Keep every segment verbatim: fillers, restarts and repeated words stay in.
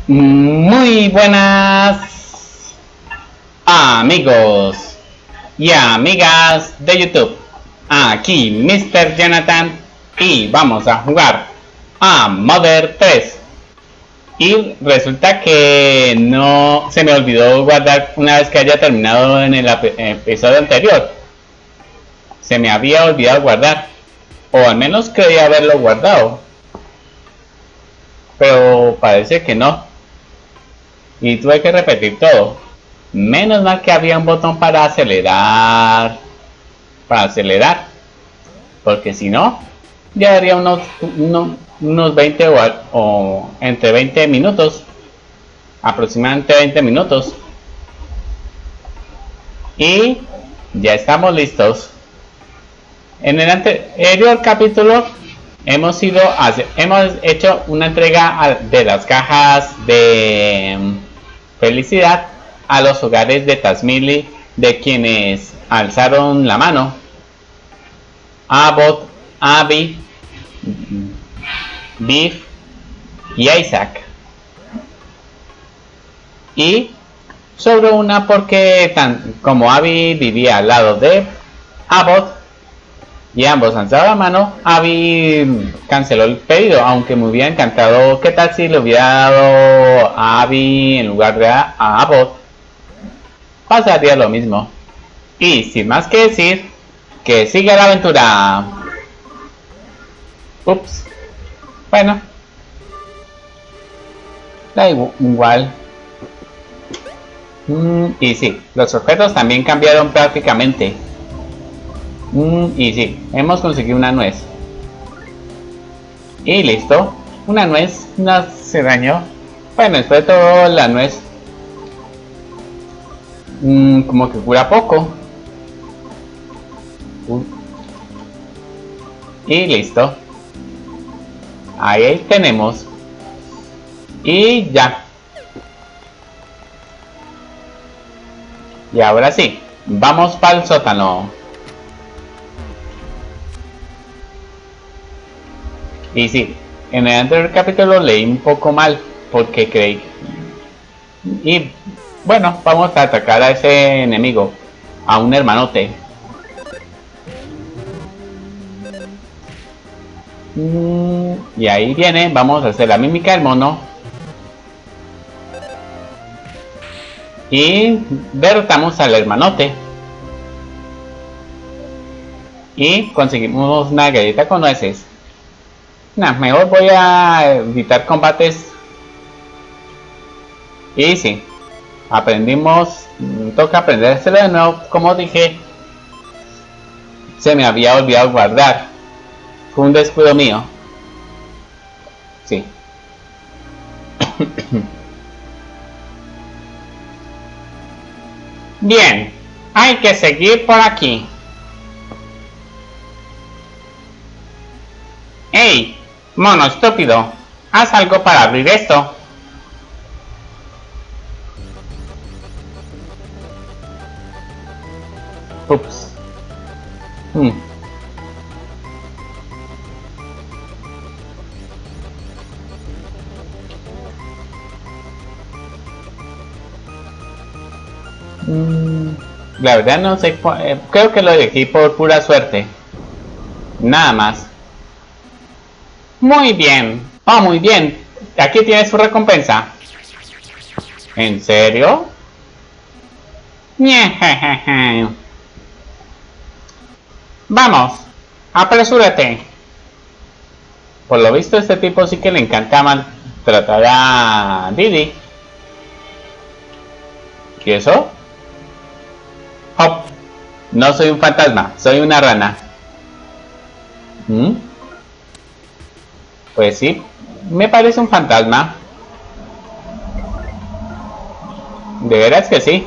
Muy buenas amigos y amigas de YouTube. Aquí mister Jonathan y vamos a jugar a Mother tres. Y resulta que no se me olvidó guardar una vez que haya terminado en el episodio anterior. Se me había olvidado guardar, o al menos creía haberlo guardado, pero parece que no. Y tuve que repetir todo. Menos mal que había un botón para acelerar. Para acelerar. Porque si no, llevaría unos, unos, unos veinte o, o entre veinte minutos. Aproximadamente veinte minutos. Y ya estamos listos. En el anterior capítulo hemos ido a, hemos hecho una entrega de las cajas de felicidad a los hogares de Tazmily, de quienes alzaron la mano: Abbott, Abby, Biff y Isaac. Y sobre una porque tan como Abby vivía al lado de Abbott y ambos alzaron la mano, Abby canceló el pedido, aunque me hubiera encantado. ¿Qué tal si le hubiera dado a Abby en lugar de a, a Abbott? Pasaría lo mismo. Y sin más que decir, que siga la aventura. Ups. Bueno, da igual. Mm, y sí, los objetos también cambiaron prácticamente. Mm, y sí, hemos conseguido una nuez. Y listo. Una nuez no se dañó. Bueno, después de todo, la nuez mm, como que cura poco. uh. Y listo. Ahí tenemos. Y ya. Y ahora sí, vamos para el sótano. Y sí, en el anterior capítulo leí un poco mal porque creí. Y bueno, vamos a atacar a ese enemigo, a un hermanote. Y ahí viene, vamos a hacer la mímica del mono. Y derrotamos al hermanote. Y conseguimos una galleta con nueces. Nah, mejor voy a evitar combates. Y sí, aprendimos. Toca aprender a hacerlo de nuevo. Como dije, se me había olvidado guardar. Fue un descuido mío. Sí. Bien, hay que seguir por aquí. ¡Ey! Mono estúpido, haz algo para abrir esto. Ups. Hmm. Mm, la verdad no sé, eh, creo que lo elegí por pura suerte. Nada más. Muy bien. Oh, muy bien. Aquí tienes su recompensa. ¿En serio? Vamos, apresúrate. Por lo visto, este tipo sí que le encantaba tratar a Didi. ¿Qué es eso? Hop. No soy un fantasma, soy una rana. ¿Mm? Pues sí, me parece un fantasma. De veras que sí.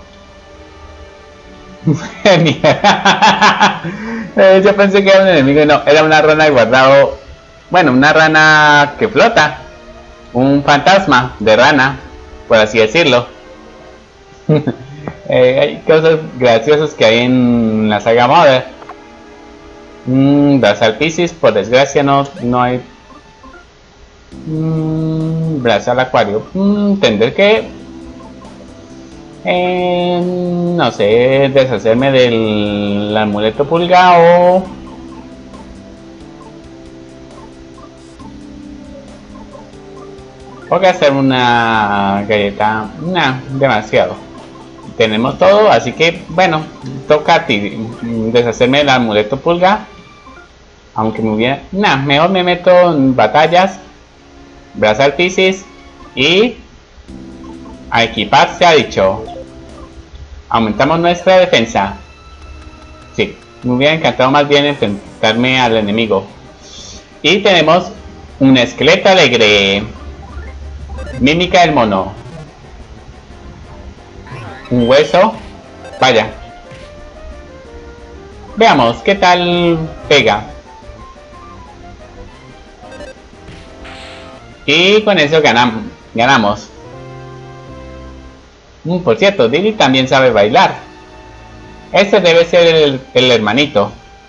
Yo pensé que era un enemigo y no, era una rana guardado. Bueno, una rana que flota. Un fantasma de rana, por así decirlo. eh, hay cosas graciosas que hay en la saga Mother. Mm, Basal Pisces, por desgracia no, no hay Mm, brazo al acuario. Mm, tendré que... Eh, no sé, deshacerme del amuleto pulgado. O que hacer una galleta. Nah, demasiado. Tenemos todo, así que bueno, toca a ti deshacerme del amuleto pulga. Aunque muy bien, nah, mejor me meto en batallas. Brazal Piscis y a equipar se ha dicho. Aumentamos nuestra defensa. Sí, me hubiera encantado más bien enfrentarme al enemigo. Y tenemos un esqueleto alegre. Mímica del mono. Un hueso. Vaya. Veamos qué tal pega. Y con eso ganamos. ganamos. Mm, por cierto, Diddy también sabe bailar. Este debe ser el, el hermanito.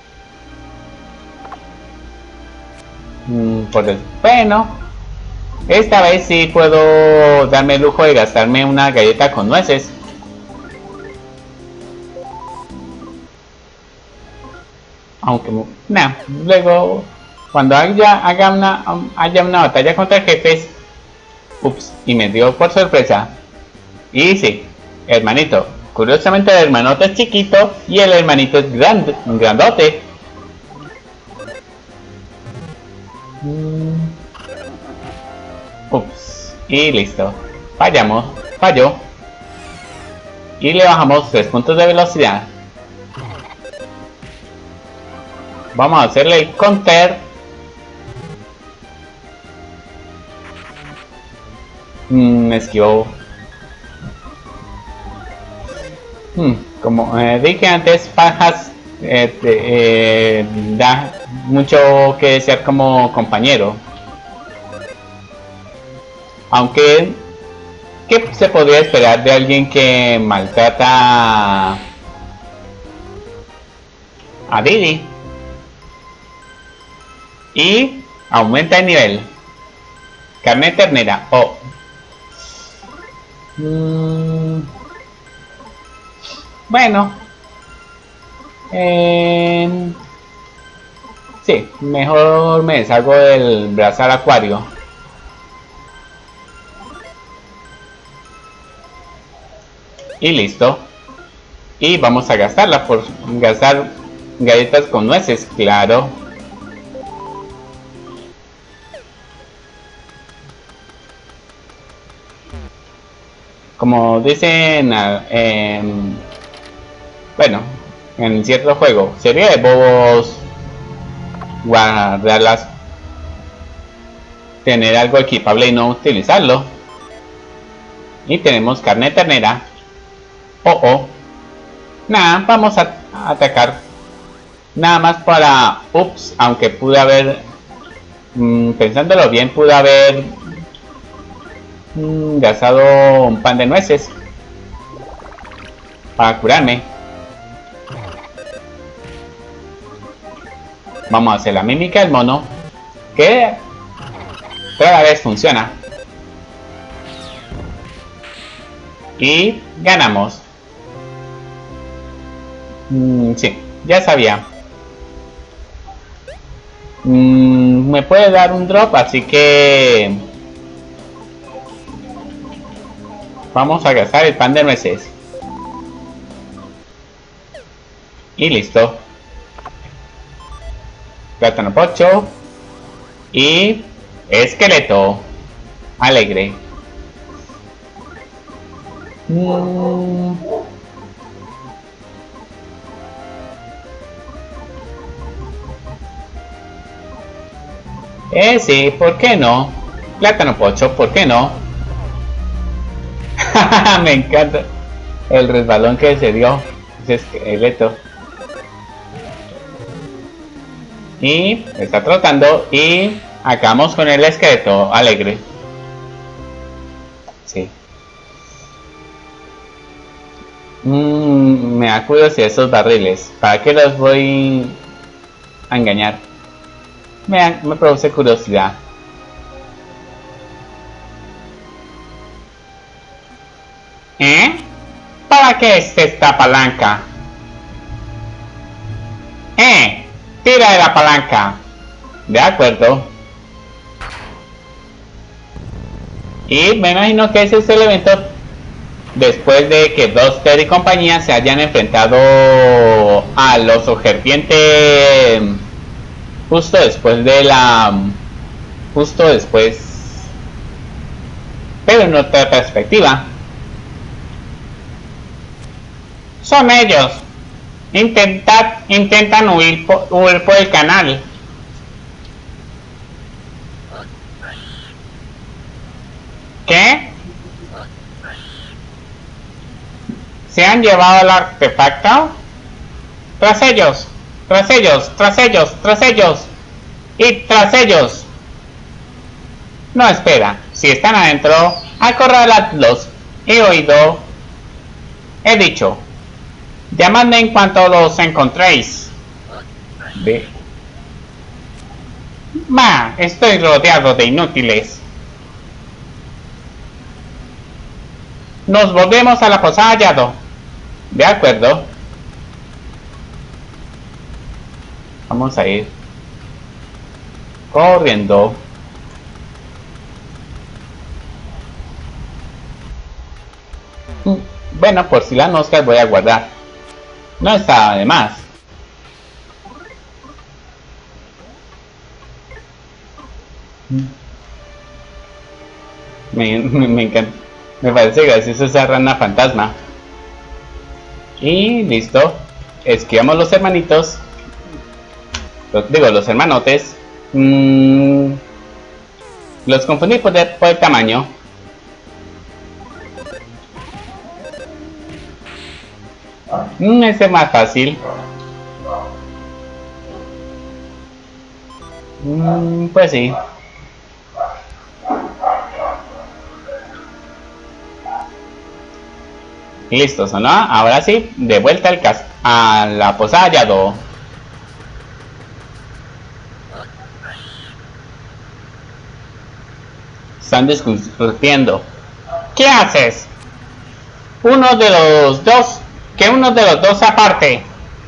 Mm, por el, bueno. Esta vez sí puedo darme el lujo de gastarme una galleta con nueces. Aunque, no, luego, cuando haya, haga una, haya una batalla contra jefes, ups, y me dio por sorpresa. Y sí, hermanito. Curiosamente el hermanote es chiquito y el hermanito es grande, grandote. Ups, y listo. Fallamos, falló. Y le bajamos tres puntos de velocidad. Vamos a hacerle el counter. Mm, me esquivó. Hmm, como eh, dije antes, Fajas eh, eh, da mucho que desear como compañero. Aunque, ¿qué se podría esperar de alguien que maltrata a Diddy? Y aumenta el nivel. Carne ternera. Oh. Mm. Bueno. Eh. Sí, mejor me deshago del brazal acuario. Y listo. Y vamos a gastarla por gastar galletas con nueces, claro. Como dicen en, bueno, en cierto juego, sería de bobos guardarlas, tener algo equipable y no utilizarlo. Y tenemos carne ternera. Oh, oh. Nada, vamos a, a atacar. Nada más para... Ups, aunque pude haber... Mmm, pensándolo bien, pude haber... Mmm, gastado un pan de nueces. Para curarme. Vamos a hacer la mímica del mono. Que... cada vez funciona. Y ganamos. Mm, sí, ya sabía. Mm, me puede dar un drop, así que vamos a gastar el pan de nueces. Y listo. Plátano pocho. Y esqueleto alegre. Mm. Eh, sí, ¿por qué no? Plátano pocho, ¿por qué no? Me encanta el resbalón que se dio ese esqueleto. Y está trotando y acabamos con el esqueleto alegre. Sí. Mm, me da curiosidad esos barriles. ¿Para qué los voy a engañar? Me, me produce curiosidad. ¿Eh? ¿Para qué es esta palanca? ¡Eh! ¡Tira de la palanca! De acuerdo. Y me imagino que ese es el evento después de que Duster y compañía se hayan enfrentado a los Serpiente justo después de la... justo después, pero en otra perspectiva. Son ellos. Intentad, intentan huir por, huir por el canal. ¿Qué? ¿Se han llevado el artefacto? Tras ellos, tras ellos, tras ellos, tras ellos y tras ellos. No, espera, si están adentro, acorraladlos. He oído, he dicho. Llamadme en cuanto los encontréis. Ve. Ma, estoy rodeado de inútiles. Nos volvemos a la posada hallado. De acuerdo. Vamos a ir corriendo. Bueno, por si las moscas voy a guardar. No está de más. Me, me, me encanta. Me parece gracioso esa rana fantasma. Y listo. Esquivamos los hermanitos. Los, digo, los hermanotes. Mm, los confundí por el, por el tamaño. Mm, ese es más fácil. Mm, pues sí. Listos, ¿o no? Ahora sí, de vuelta al cas a la posada hallado. Están discutiendo. ¿Qué haces? Uno de los dos. Que uno de los dos aparte.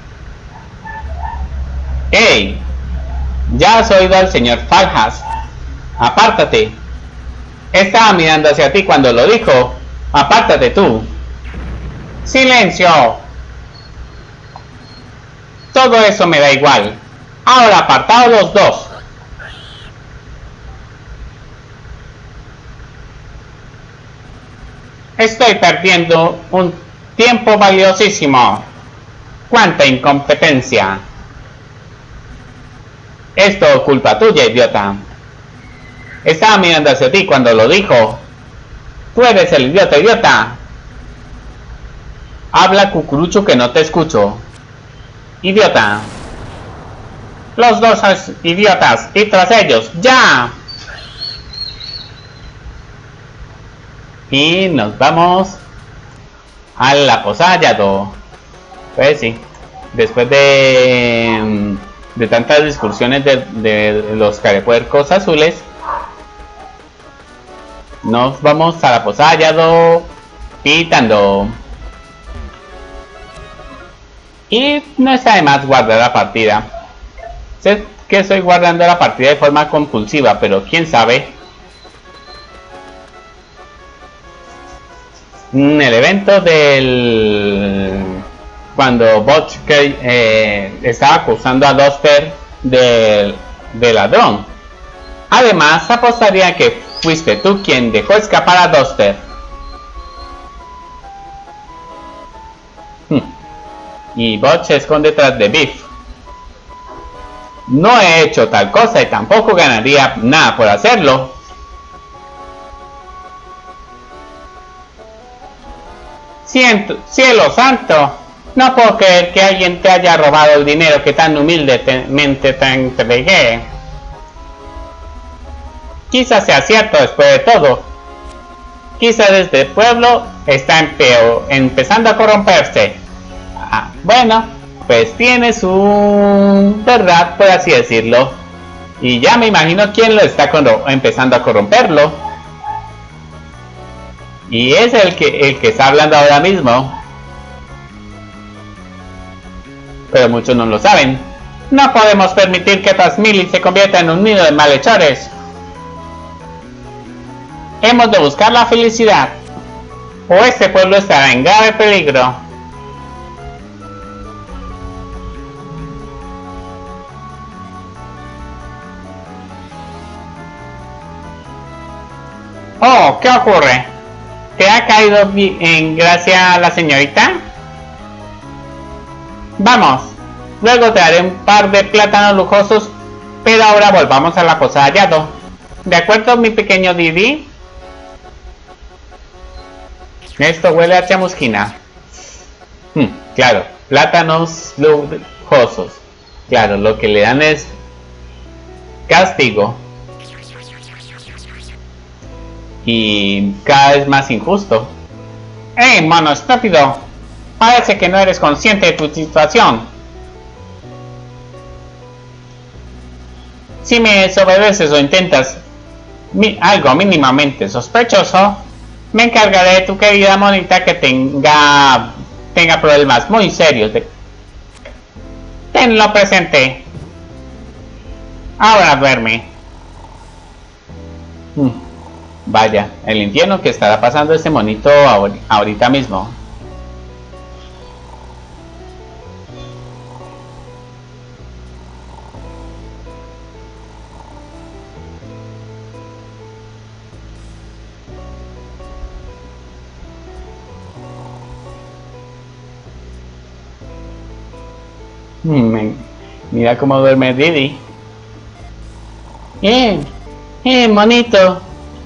¡Ey! Ya has oído al señor Faljas. Apártate. Estaba mirando hacia ti cuando lo dijo. Apártate tú. ¡Silencio! Todo eso me da igual. Ahora apartaos los dos. Estoy perdiendo un tiempo valiosísimo. ¡Cuánta incompetencia! Esto culpa tuya, idiota. Estaba mirando hacia ti cuando lo dijo. Tú eres el idiota, idiota. Habla, cucurucho, que no te escucho. Idiota. Los dos idiotas y tras ellos. ¡Ya! Y nos vamos a la posada hallado. Pues sí. Después de, de tantas discusiones de, de los carepuercos azules, nos vamos a la posada hallado pitando. Y no está de más guardar la partida. Sé que estoy guardando la partida de forma compulsiva, pero quién sabe. El evento del... cuando Butch eh, estaba acusando a Duster de, de ladrón. Además, apostaría que fuiste tú quien dejó escapar a Duster. Hmm. Y Butch se esconde detrás de Biff. No he hecho tal cosa y tampoco ganaría nada por hacerlo. Ciento, cielo santo, no puedo creer que alguien te haya robado el dinero que tan humildemente te entregué. Quizás sea cierto después de todo. Quizás este pueblo está empeor, empezando a corromperse. Ah, bueno, pues tiene su verdad, por así decirlo. Y ya me imagino quién lo está empezando a corromperlo. Y es el que, el que está hablando ahora mismo. Pero muchos no lo saben. No podemos permitir que Tazmily se convierta en un nido de malhechores. Hemos de buscar la felicidad, o este pueblo estará en grave peligro. Oh, ¿qué ocurre? ¿Te ha caído en gracia la señorita? Vamos, luego te daré un par de plátanos lujosos, pero ahora volvamos a la posada hallado. ¿De acuerdo, mi pequeño Didi? Esto huele a chamusquina. Hmm, claro, plátanos lujosos. Claro, lo que le dan es castigo. Y cada vez más injusto. ¡Eh, mono estúpido! Parece que no eres consciente de tu situación. Si me desobedeces o intentas mi algo mínimamente sospechoso, me encargaré de tu querida monita que tenga tenga problemas muy serios. De... Tenlo presente. Ahora duerme. Hmm. Vaya, el infierno que estará pasando este monito ahorita mismo. Mira cómo duerme Didi. Eh, eh, monito.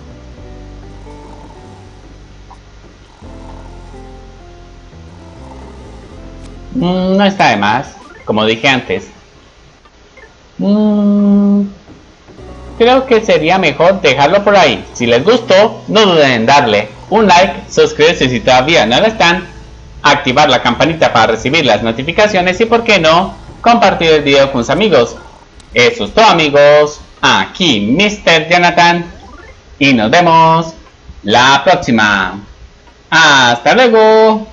Mm, no está de más, como dije antes. Mm, creo que sería mejor dejarlo por ahí. Si les gustó, no duden en darle un like, suscribirse si todavía no lo están, activar la campanita para recibir las notificaciones y, por qué no, compartir el video con sus amigos. Eso es todo, amigos. Aquí mister Jonathan y nos vemos la próxima. Hasta luego.